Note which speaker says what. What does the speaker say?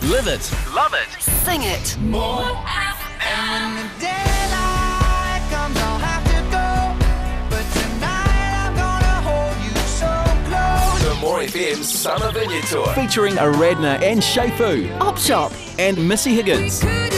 Speaker 1: Live it. Love it.
Speaker 2: Sing it.
Speaker 3: More
Speaker 4: And when the daylight comes, I'll have to go. But tonight I'm gonna hold you so close.
Speaker 1: The More FM Summer Vineyard Tour. Featuring Aradna and Shaifu.
Speaker 2: Op Shop.
Speaker 1: And Missy Higgins.
Speaker 4: Could